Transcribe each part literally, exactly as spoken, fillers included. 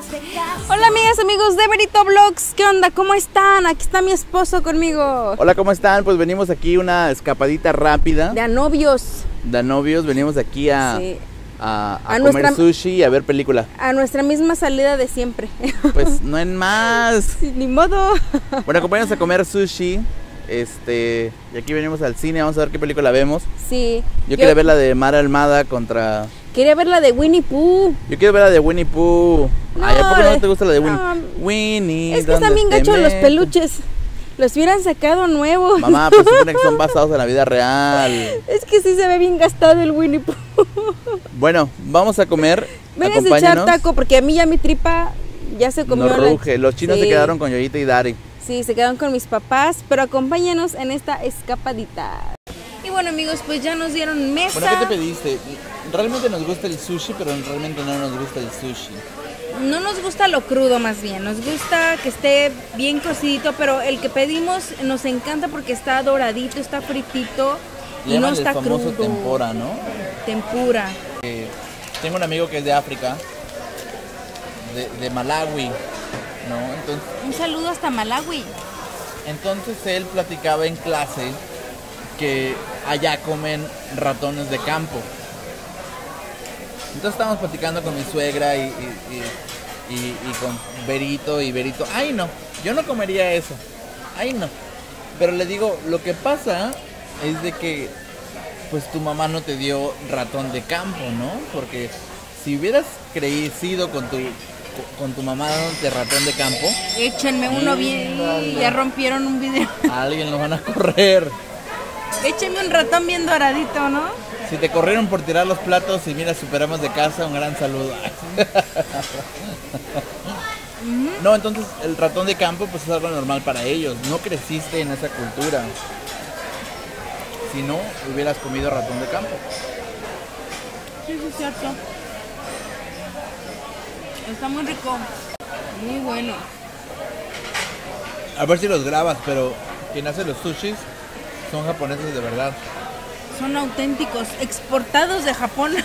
Hola amigas, amigos de Berito Vlogs, ¿qué onda? ¿Cómo están? Aquí está mi esposo conmigo. Hola, ¿cómo están? Pues venimos aquí una escapadita rápida. De a novios. De a novios, venimos aquí a, sí. a, a, a comer nuestra, sushi y a ver película. A nuestra misma salida de siempre. Pues no en más. Sí, ni modo. Bueno, acompáñanos a comer sushi. Este, y aquí venimos al cine, vamos a ver qué película vemos. Sí. Yo, yo quería ver la de Mara Almada contra... Quería ver la de Winnie Pooh. Yo quiero ver la de Winnie Pooh. No, Ay, ¿a poco no te gusta la de Winnie? No, Winnie, es que están bien gachos los peluches. Los hubieran sacado nuevos. Mamá, pues supone que son basados en la vida real. Es que sí se ve bien gastado el Winnie Pooh. Bueno, vamos a comer. Vengan a echar taco porque a mí ya mi tripa ya se comió. No ruge, los chinos sí. se quedaron con Yoyita y Dari. Sí, se quedaron con mis papás, pero acompáñanos en esta escapadita. Y bueno amigos, pues ya nos dieron mesa. Bueno, ¿qué te pediste? Realmente nos gusta el sushi, pero realmente no nos gusta el sushi. No nos gusta lo crudo más bien, nos gusta que esté bien cocidito, pero el que pedimos nos encanta porque está doradito, está fritito y no está el famoso crudo. tempura, ¿no? Tempura. Eh, tengo un amigo que es de África, de, de Malawi, ¿no? Entonces, un saludo hasta Malawi. Entonces él platicaba en clase que allá comen ratones de campo. Entonces estábamos platicando con mi suegra y, y, y, y, y con Berito y Berito. Ay no, yo no comería eso. Ay no. Pero le digo, lo que pasa es de que pues tu mamá no te dio ratón de campo, ¿no? Porque si hubieras crecido con tu con tu mamá de ratón de campo, échenme uno bien. Ya rompieron un video. A alguien lo van a correr. Échenme un ratón bien doradito, ¿no? Si te corrieron por tirar los platos y mira, superamos de casa, un gran saludo. Uh-huh. No, entonces el ratón de campo pues es algo normal para ellos. No creciste en esa cultura. Si no, hubieras comido ratón de campo. Sí, sí, es cierto. Está muy rico. Muy bueno. A ver si los grabas, pero quien hace los sushis son japoneses de verdad. Son auténticos, exportados de Japón.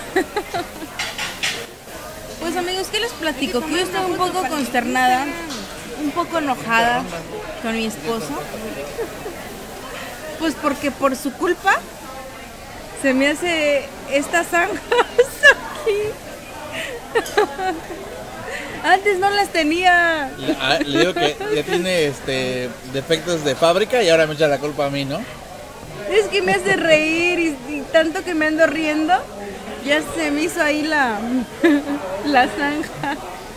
Pues amigos, ¿qué les platico? Que yo estoy un poco consternada, un poco enojada con mi esposo. Pues porque por su culpa se me hace estas zanjas aquí. Antes no las tenía. Le, le digo que ya tiene este defectos de fábrica y ahora me echa la culpa a mí, ¿no? Es que me hace reír y, y tanto que me ando riendo, ya se me hizo ahí la, la zanja.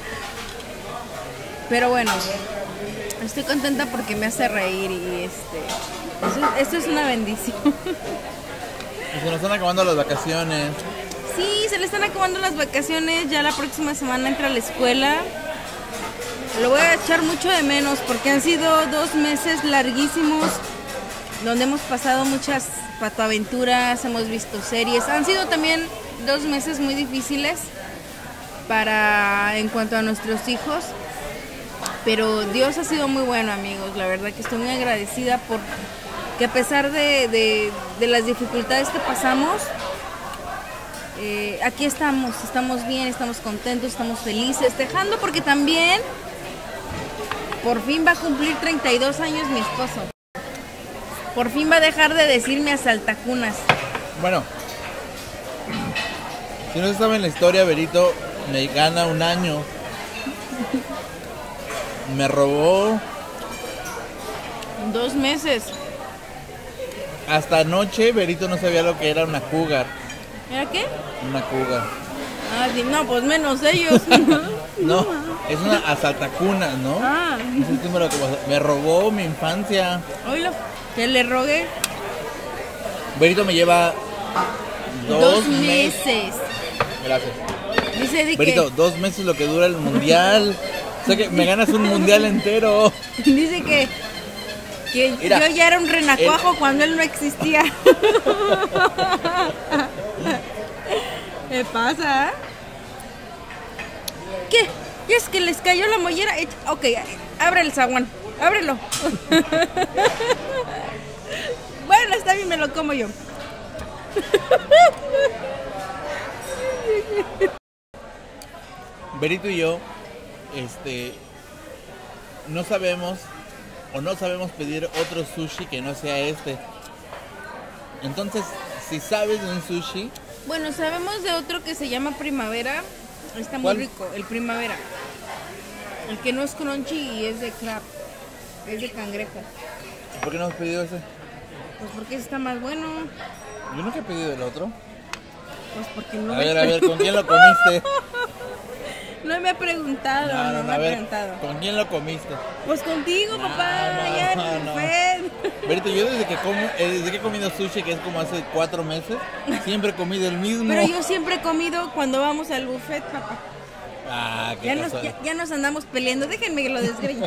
Pero bueno, estoy contenta porque me hace reír y este, eso, esto es una bendición. Se nos están acabando las vacaciones. Sí, se le están acabando las vacaciones, ya la próxima semana entra a la escuela. Lo voy a echar mucho de menos porque han sido dos meses larguísimos donde hemos pasado muchas patoaventuras, hemos visto series. Han sido también dos meses muy difíciles para en cuanto a nuestros hijos, pero Dios ha sido muy bueno, amigos. La verdad que estoy muy agradecida por que a pesar de, de, de las dificultades que pasamos, eh, aquí estamos, estamos bien, estamos contentos, estamos felices, dejando porque también por fin va a cumplir treinta y dos años mi esposo. Por fin va a dejar de decirme asaltacunas. Bueno, si no se sabe en la historia, Berito me gana un año. Me robó dos meses. Hasta anoche Berito no sabía lo que era una cougar. ¿Era qué? Una cougar. Ah, sí, no, pues menos ellos. No, es una asaltacunas, ¿no? Ah. Es el número que me robó mi infancia. Oílo. Que le rogué. Berito me lleva dos, dos meses. meses. Gracias. Dice de Berito, que... dos meses lo que dura el mundial. O sea que me ganas un mundial entero. Dice que, que Mira, yo ya era un renacuajo el... cuando él no existía. ¿Qué pasa? ¿Qué? ¿Y es que les cayó la mollera? Ok, abre el zaguán. Ábrelo. Bueno, está bien, me lo como yo. Berito y yo este, no sabemos o no sabemos pedir otro sushi que no sea este. Entonces, si sabes de un sushi... Bueno, sabemos de otro que se llama Primavera. Está muy ¿Cuál? rico, el Primavera. El que no es crunchy y es de crab. Es de cangrejo. ¿Por qué no has pedido ese? Pues porque ese está más bueno. Yo nunca he pedido el otro. Pues porque no A me ver, a ver, ¿con quién lo comiste? No me ha preguntado, no, No, no, me no, ha a ver, preguntado. ¿con quién lo comiste? Pues contigo, No, papá, no, ya no, no, no. fue. Berito, yo desde que como, eh, desde que he comido sushi, que es como hace cuatro meses, siempre he comido el mismo. Pero yo siempre he comido cuando vamos al buffet, papá. Ah, qué Ya nos, casual. ya, ya nos andamos peleando, déjenme que lo desgreñe.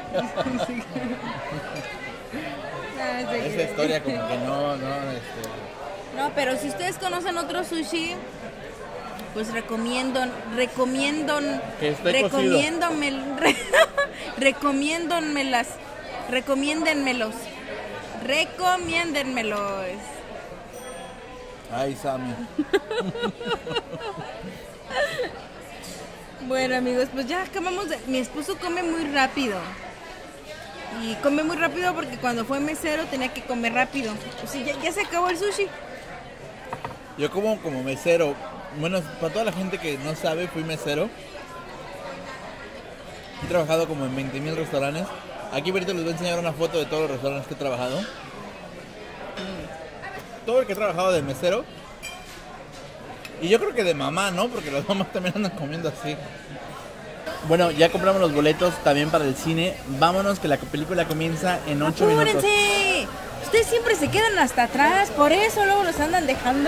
Ah, se Esa cree. historia como que no, no, este... No, pero si ustedes conocen otro sushi, pues recomiendo, recomiendo, Que esté recomiéndome, re, recomiéndonmelas, recomiéndenmelos, recomiéndenmelos. Ay, Sammy. Bueno, amigos, pues ya acabamos de... Mi esposo come muy rápido. Y come muy rápido porque cuando fue mesero tenía que comer rápido. Pues sí, ya, ya se acabó el sushi. Yo como como mesero, bueno, para toda la gente que no sabe, fui mesero. He trabajado como en veinte mil restaurantes. Aquí ahorita les voy a enseñar una foto de todos los restaurantes que he trabajado. Todo el que he trabajado de mesero. Y yo creo que de mamá, ¿no? Porque las mamás también andan comiendo así. Bueno, ya compramos los boletos también para el cine. Vámonos que la película comienza en ocho minutos. ¡Apúrense! Ustedes siempre se quedan hasta atrás, por eso luego los andan dejando.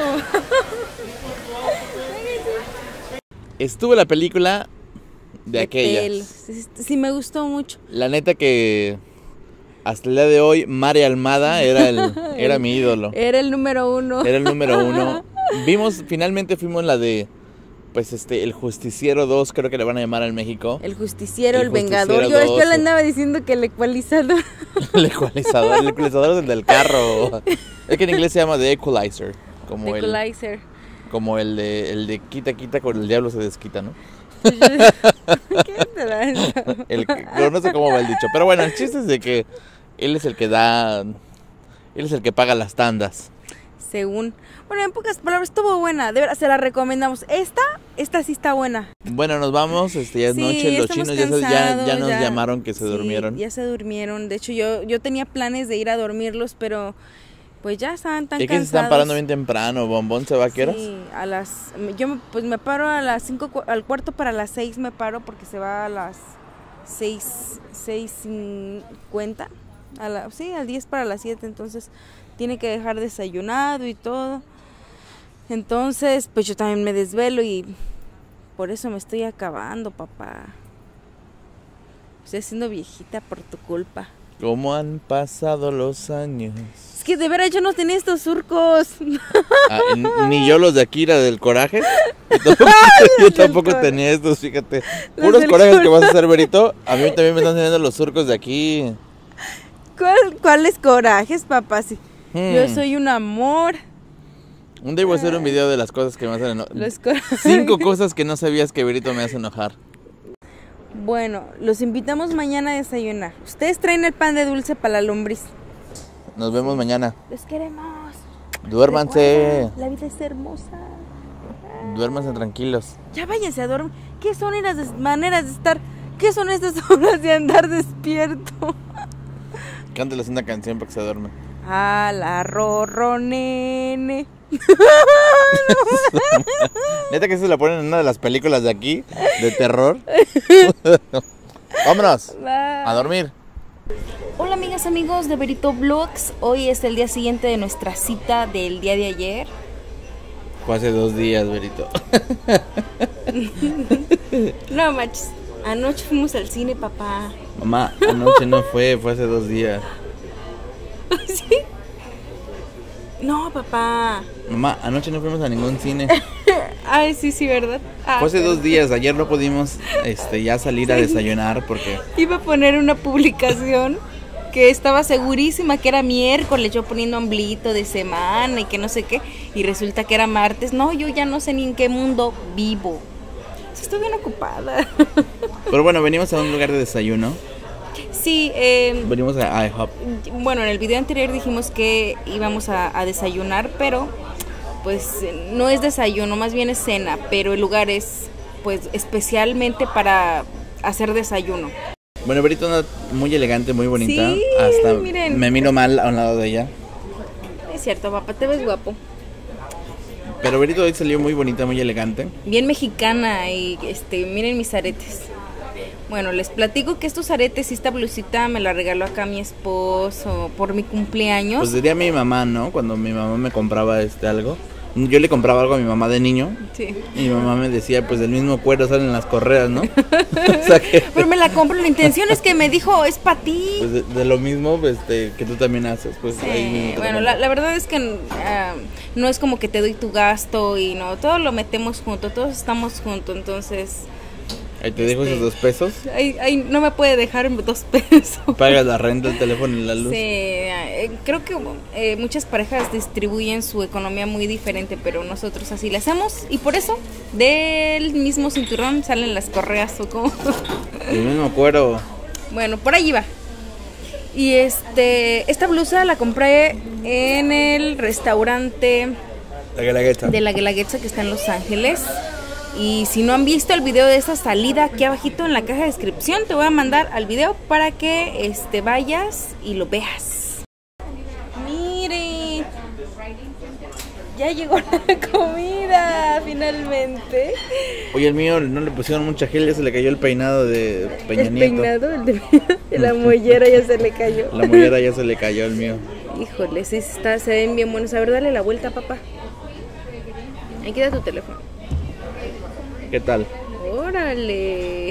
Estuvo la película de, De aquellas. Tel. Sí, sí, me gustó mucho. La neta que hasta el día de hoy Mari Almada era el era mi ídolo. Era el número uno. Era el número uno. Vimos, finalmente fuimos la de, pues este, El Justiciero dos, creo que le van a llamar en México. El justiciero, El el, vengador. Justiciero Yo, dos. yo le andaba diciendo que el ecualizador. El ecualizador, el ecualizador es el del carro. Es que en inglés se llama The Equalizer. Como el, Equalizer. como el de, el de quita, quita, con el diablo se desquita, ¿no? ¿Qué te da eso? El, pero no sé cómo va el dicho. Pero bueno, el chiste es de que él es el que da, él es el que paga las tandas. Según, bueno, en pocas palabras estuvo buena, de verdad se la recomendamos. Esta, esta sí está buena. Bueno, nos vamos, este, ya es Sí, noche, los estamos chinos ya, se- ya, cansados, ya nos ya- llamaron que se Sí, durmieron. Ya se durmieron. De hecho, yo, yo tenía planes de ir a dormirlos, pero pues ya estaban tan Es que se cansados. están parando bien temprano. ¿Bombón se va a qué horas? Sí, a las, yo me- pues me paro a las cinco, cu- al cuarto para las seis me paro porque se va a las seis, seis cincuenta, a la, sí, al diez para las siete, entonces tiene que dejar desayunado y todo. Entonces, pues yo también me desvelo y por eso me estoy acabando, papá. Estoy haciendo viejita por tu culpa. ¿Cómo han pasado los años? Es que de veras yo no tenía estos surcos. Ah, n- ni yo los de Akira del coraje. Yo tampoco, yo Los del tampoco coraje. tenía estos, fíjate. Los Puros del corajes que coraje. vas a hacer, Berito. A mí también me están enseñando los surcos de aquí. ¿Cuál, ¿Cuáles corajes, papá? Sí. Hmm. Yo soy un amor. Un día voy a hacer un video de las cosas que me hacen enojar. Los corajes. Cinco cosas que no sabías que Berito me hace enojar. Bueno, los invitamos mañana a desayunar. Ustedes traen el pan de dulce para la lombriz. Nos vemos mañana. Los queremos. Duérmanse. Recuerda, la vida es hermosa. Duérmanse tranquilos. Ya váyanse a dormir. ¿Qué son esas des- maneras de estar? ¿Qué son estas horas de andar despierto? Cánteles una canción para que se duermen. A la rorro nene. Neta que se la ponen en una de las películas de aquí, de terror. Vámonos a dormir. Hola amigas, amigos de Berito Vlogs. Hoy es el día siguiente de nuestra cita del día de ayer. Fue hace dos días, Berito. No manches, anoche fuimos al cine, papá. Mamá, anoche no fue, fue hace dos días. ¿Sí? No, papá. Mamá, anoche no fuimos a ningún cine. Ay, sí, sí, ¿verdad? Ah, Fue hace pero- dos días, ayer no pudimos este, ya salir a desayunar porque... Iba a poner una publicación que estaba segurísima que era miércoles, yo poniendo ombliguito de semana y que no sé qué, y resulta que era martes. No, yo ya no sé ni en qué mundo vivo. Estoy bien ocupada. Pero bueno, venimos a un lugar de desayuno. Sí, eh, Venimos a IHOP. Bueno, en el video anterior dijimos que íbamos a, a desayunar, pero pues no es desayuno, más bien es cena, pero el lugar es pues especialmente para hacer desayuno. Bueno, Berito anda muy elegante, muy bonita. Sí, hasta miren. me miro mal a un lado de ella. Es cierto, papá, te ves guapo. Pero Berito hoy salió muy bonita, muy elegante. Bien mexicana y este, miren mis aretes. Bueno, les platico que estos aretes y esta blusita me la regaló acá mi esposo por mi cumpleaños. Pues diría mi mamá, ¿no? Cuando mi mamá me compraba este algo. Yo le compraba algo a mi mamá de niño. Sí. Y mi mamá me decía, pues del mismo cuero salen las correas, ¿no? O sea que, pero me la compro, la intención es que me dijo, es para ti. pues de, de lo mismo pues, este, que tú también haces. Pues, Sí, ahí mismo te bueno, lo la, compro. la verdad es que uh, no es como que te doy tu gasto y no, todo lo metemos junto, todos estamos juntos, entonces Ahí te dejo este, esos dos pesos. ahí, ahí no me puede dejar dos pesos. Pagas la renta, el teléfono y la luz. Sí, eh, creo que eh, muchas parejas distribuyen su economía muy diferente, pero nosotros así la hacemos y por eso del mismo cinturón salen las correas o como. El mismo cuero. Bueno, por ahí va. Y este, esta blusa la compré en el restaurante La Guelaguetza. de la Guelaguetza que está en Los Ángeles. Y si no han visto el video de esa salida, aquí abajito en la caja de descripción te voy a mandar al video para que este, vayas y lo veas. Mire, ya llegó la comida finalmente. Oye, el mío no le pusieron mucha gel, ya se le cayó el peinado de Peña El Nieto. peinado, el de la mollera ya se le cayó. La mollera ya se le cayó el mío. Híjole, sí está, se ven bien buenos. A ver, dale la vuelta, papá. Ahí queda tu teléfono. ¿Qué tal? Órale.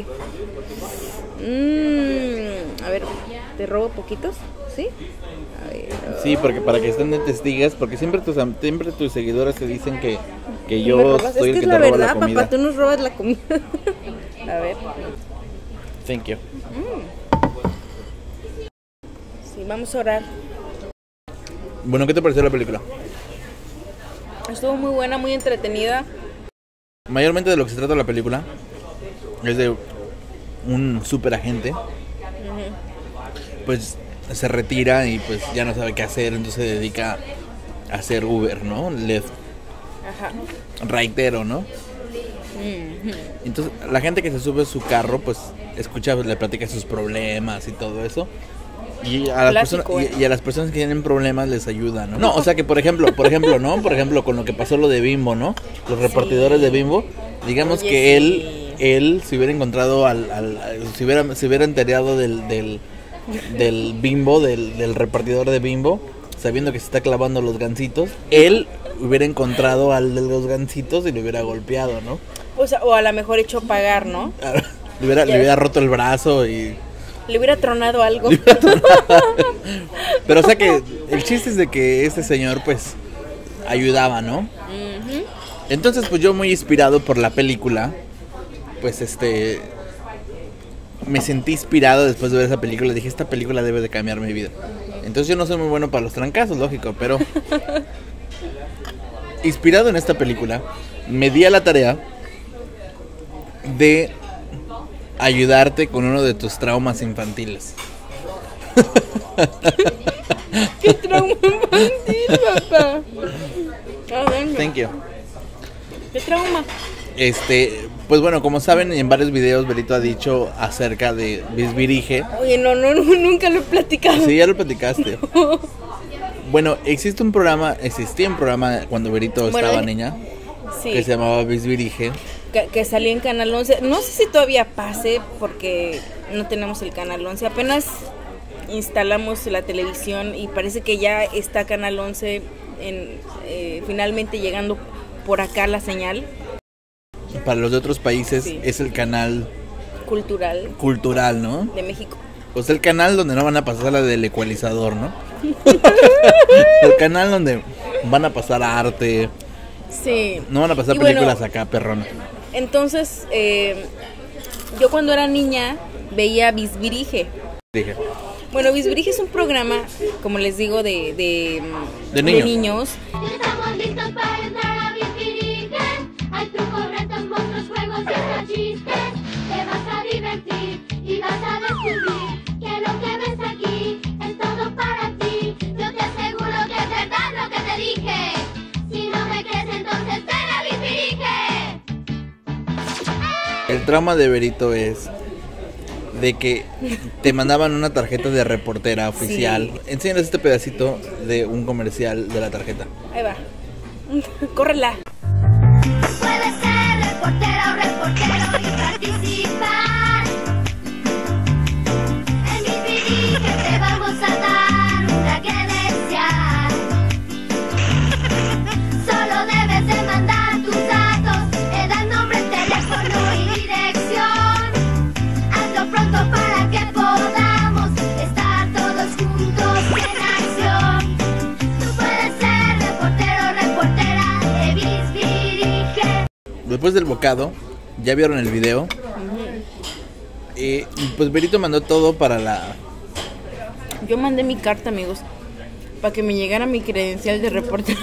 Mm, a ver, ¿te robo poquitos? ¿Sí? A ver, Sí, porque para que estén de testigas, porque siempre tus, am- siempre tus seguidores te dicen que, que ¿me yo robas? soy Es el que que es te la roba verdad, la comida. papá, tú nos robas la comida. A ver. Thank you. Sí, vamos a orar. Bueno, ¿qué te pareció la película? Estuvo muy buena, muy entretenida. Mayormente de lo que se trata la película es de un super agente. Pues se retira y pues ya no sabe qué hacer, entonces se dedica a hacer Uber, ¿no? Lyft, Ajá. raitero, ¿no? Entonces la gente que se sube a su carro pues escucha, le platica sus problemas y todo eso. Y a, las Clásico, personas, ¿eh? y, y a las personas que tienen problemas les ayuda, ¿no? No, o sea que por ejemplo, por ejemplo, ¿no? Por ejemplo, con lo que pasó lo de Bimbo, ¿no? Los repartidores de Bimbo, digamos Oye, que sí. él él se hubiera encontrado al, al, al- se hubiera se hubiera enterado del del, del Bimbo, del, del repartidor de Bimbo, sabiendo que se está clavando los gancitos, él hubiera encontrado al de los gancitos y le hubiera golpeado, ¿no? O sea, o a lo mejor hecho pagar, ¿no? Le hubiera, le hubiera roto el brazo y... Le hubiera tronado algo. Pero o sea que el chiste es de que este señor pues ayudaba, ¿no? Ujú. Entonces pues yo muy inspirado por la película, pues este... me sentí inspirado después de ver esa película. Dije, esta película debe de cambiar mi vida. Entonces yo no soy muy bueno para los trancazos, lógico, pero... inspirado en esta película, me di a la tarea de ayudarte con uno de tus traumas infantiles. ¡Qué trauma infantil, papá! Ah, venga. Thank you. ¿Qué trauma? Este, pues bueno, como saben, en varios videos Berito ha dicho acerca de Bisbirige. Oye, no, no, no, nunca lo he platicado. Sí, ya lo platicaste. Bueno, existe un programa, existía un programa cuando Berito Bueno, estaba eh, niña, Sí, que se llamaba Bisbirige. que, que salía en Canal once. No sé si todavía pase porque no tenemos el Canal once. Apenas instalamos la televisión y parece que ya está Canal once en, eh, finalmente llegando por acá la señal Para los de otros países Sí. es el canal cultural cultural, ¿no? de México. O sea, el canal donde no van a pasar la del ecualizador, ¿no? El canal donde van a pasar arte, Sí. no van a pasar Y bueno, películas acá, perrón. Entonces, eh, yo cuando era niña veía Bisbirige. Dije, Bueno, Bisbirige es un programa, como les digo, de, de, De niños. niños. Estamos listos para entrar a Bisbirige. Hay trucos, retos, monstruos, juegos y El trauma de Berito es de que te mandaban una tarjeta de reportera oficial. Sí. Enséñales este pedacito de un comercial de la tarjeta. Ahí va. Córrela. Puedes ser reportera o reportero y participar. En Bizbirige te vamos a dar una credencial. Solo debes de mandar tus datos, edad, nombre, teléfono y dirección. Hazlo pronto para que podamos estar todos juntos en acción. Tú puedes ser reportero o reportera de Bizbirige. Después del bocado, ya vieron el video. Uh-huh. Y pues Berito mandó todo para la... Yo mandé mi carta, amigos, para que me llegara mi credencial de reportero.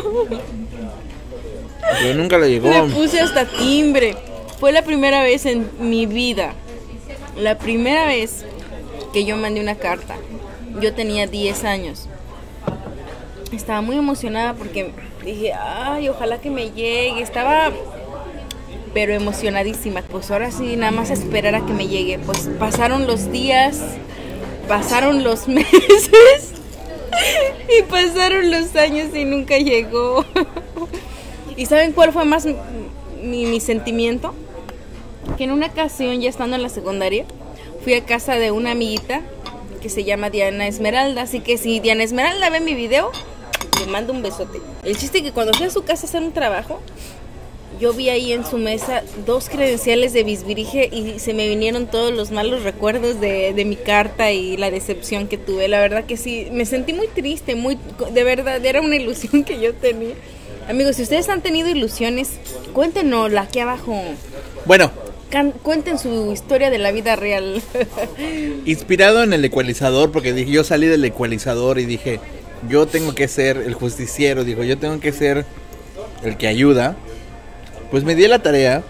Pero nunca le llegó. Le puse hasta timbre. Fue la primera vez en mi vida, la primera vez que yo mandé una carta. Yo tenía diez años. Estaba muy emocionada porque dije, ay, ojalá que me llegue. Estaba, pero emocionadísima. Pues ahora sí, nada más esperar a que me llegue. Pues pasaron los días, pasaron los meses y pasaron los años y nunca llegó. ¿Y saben cuál fue más mi, mi sentimiento? Que en una ocasión, ya estando en la secundaria, fui a casa de una amiguita que se llama Diana Esmeralda. Así que si Diana Esmeralda ve mi video, le mando un besote. El chiste es que cuando fui a su casa a hacer un trabajo, yo vi ahí en su mesa dos credenciales de Bizbirige y se me vinieron todos los malos recuerdos de, de mi carta y la decepción que tuve. La verdad que sí, me sentí muy triste, muy, de verdad, era una ilusión que yo tenía. Amigos, si ustedes han tenido ilusiones, cuéntenosla aquí abajo. Bueno, Can- cuenten su historia de la vida real. inspirado en el ecualizador, porque dije, yo salí del ecualizador y dije, yo tengo que ser el justiciero, digo, yo tengo que ser el que ayuda. Pues me di la tarea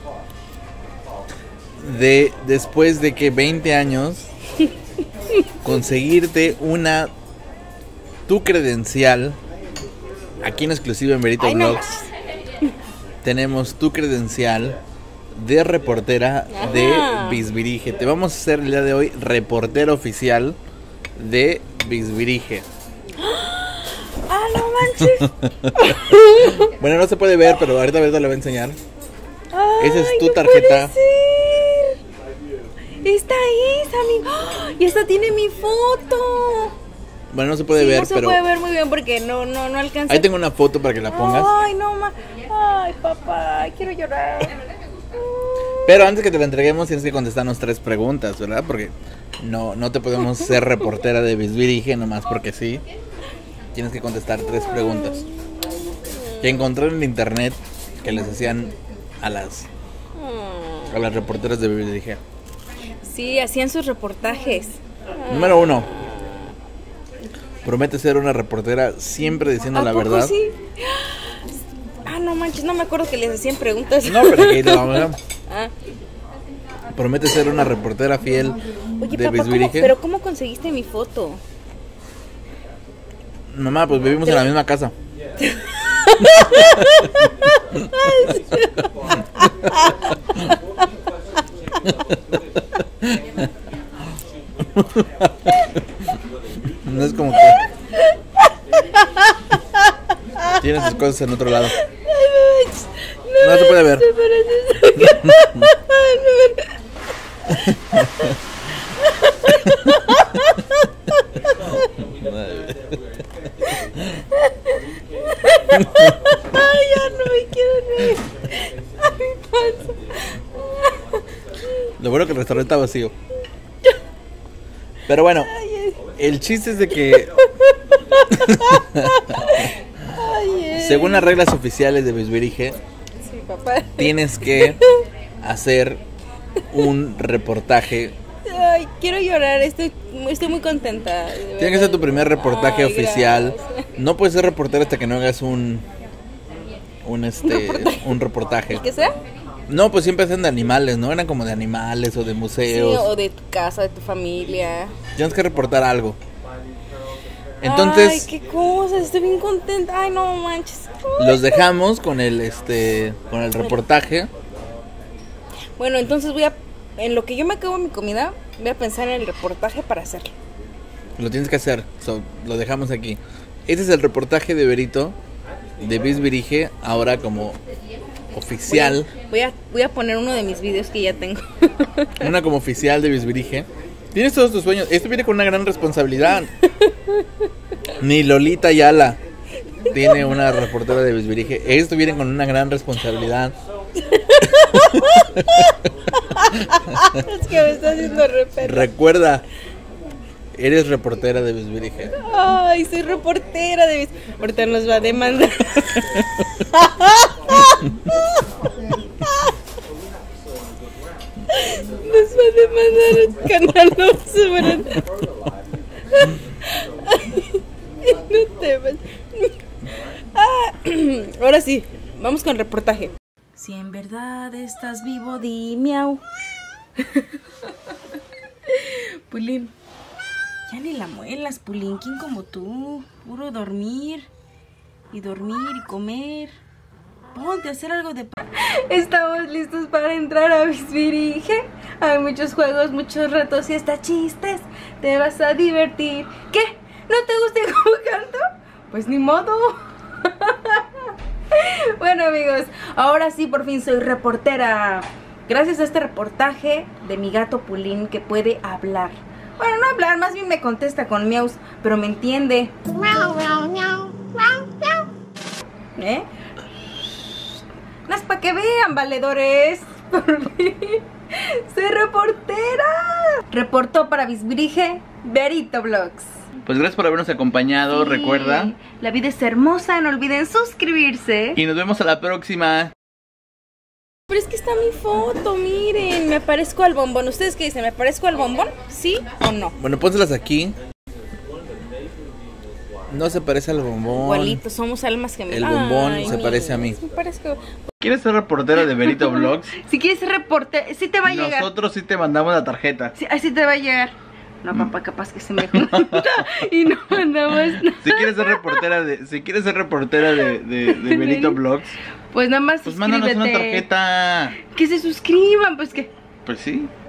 de, después de que veinte años, conseguirte una, tu credencial. Aquí en exclusiva en Berito Ay, Vlogs no. tenemos tu credencial de reportera Ajá. de Bizbirige. Te vamos a hacer el día de hoy reportera oficial de Bizbirige. ¡Ah, no manches! Bueno, no se puede ver, pero ahorita Berito le va a enseñar. Ay, esa es tu no tarjeta. Esta es, amigo. Y esta tiene mi foto. Bueno, no se puede sí, ver, no se pero... puede ver muy bien porque no, no, no alcanza. Ahí tengo una foto para que la pongas. Ay, no, ma... Ay, papá, quiero llorar. Pero antes que te la entreguemos tienes que contestarnos tres preguntas, ¿verdad? Porque no, no te podemos ser reportera de Bizbirige nomás porque sí. Tienes que contestar tres preguntas que encontré en el internet que les hacían a las a las reporteras de Bizbirige. Sí, hacían sus reportajes. Número uno. Promete ser una reportera siempre diciendo ¿A la poco verdad. Sí? Ah, no manches, no me acuerdo que les hacían preguntas. No, pero aquí la vamos a ver. Ah. Promete ser una reportera fiel Oye, de papá, Bizbirige. ¿cómo, pero ¿cómo conseguiste mi foto? Mamá, pues vivimos en la misma casa. No es como que tienes sus cosas en otro lado. No se puede ver. Ay, ya no me quiero reír. Ay, mi panza. Lo bueno que el restaurante está vacío. Pero bueno, el chiste es de que según las reglas oficiales de Bizbirige, sí, papá, tienes que hacer un reportaje. Ay, quiero llorar, estoy, estoy muy contenta. Tiene que ser tu primer reportaje Ay, oficial. gracias. No puedes ser reportero hasta que no hagas un un este ¿Reportaje? un reportaje. ¿El que sea? No, pues siempre hacen de animales, ¿no? Eran como de animales o de museos. Sí, o de tu casa, de tu familia. Tienes que reportar algo. Entonces, ay, qué cosa, estoy bien contenta. Ay, no manches. Los dejamos con el este con el reportaje. Bueno, entonces voy a, en lo que yo me acabo mi comida, voy a pensar en el reportaje para hacerlo. Lo tienes que hacer, so, lo dejamos aquí. Este es el reportaje de Berito, de Bisbirige, ahora como oficial. Voy a, voy a, voy a poner uno de mis videos que ya tengo. Una como oficial de Bisbirige. Tienes todos tus sueños. Esto viene con una gran responsabilidad. Ni Lolita Ayala tiene una reportera de Bisbirige. Esto viene con una gran responsabilidad. Es que me está haciendo repente. Recuerda, eres reportera de Bisbirige. Ay, soy reportera de Bis... Ahorita nos va a demandar. Nos va a demandar el canal no subran. No temas. Ah, ahora sí, vamos con el reportaje. Si en verdad estás vivo, di miau. Pulín, ya ni la muelas, Pulín. ¿Quién como tú? Puro dormir y dormir y comer. Ponte a hacer algo de... Estamos listos para entrar a Bisbirige. Hay muchos juegos, muchos retos y hasta chistes. Te vas a divertir. ¿Qué? ¿No te gusta cómo canto? Pues ni modo. Bueno, amigos, ahora sí por fin soy reportera. Gracias a este reportaje de mi gato Pulín, que puede hablar. Bueno, no hablar, más bien me contesta con miaus, pero me entiende. ¿Eh? No es para que vean, valedores. Por fin soy reportera. Reportó para Bisbirige Berito Vlogs. Pues gracias por habernos acompañado, Sí, recuerda. la vida es hermosa, no olviden suscribirse. Y nos vemos a la próxima. Pero es que está mi foto, miren, me parezco al bombón. ¿Ustedes qué dicen? ¿Me parezco al bombón? ¿Sí o no? Bueno, pónselas aquí. No se parece al bombón. Igualito, somos almas gemelas. El bombón Ay, se mi- parece a mí. Me parezco. ¿Quieres ser reportera de Berito Vlogs? Si quieres ser reporte, sí te va a llegar. Nosotros sí te mandamos la tarjeta. Sí, así te va a llegar. No, papá, capaz que se me junta y no mandamos nada. Si quieres ser reportera de, si quieres ser reportera de, de, de Berito Vlogs, Pues nada más pues mándanos una suscríbete. tarjeta. Que se suscriban, pues que... Pues sí.